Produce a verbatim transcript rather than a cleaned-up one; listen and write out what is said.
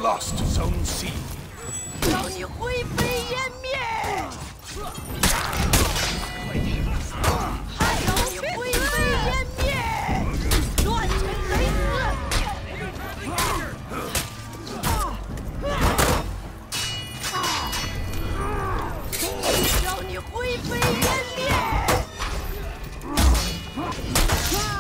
lost Zone C. 让你灰飞烟灭！还让你灰飞烟灭！乱臣贼子！让你灰飞烟灭！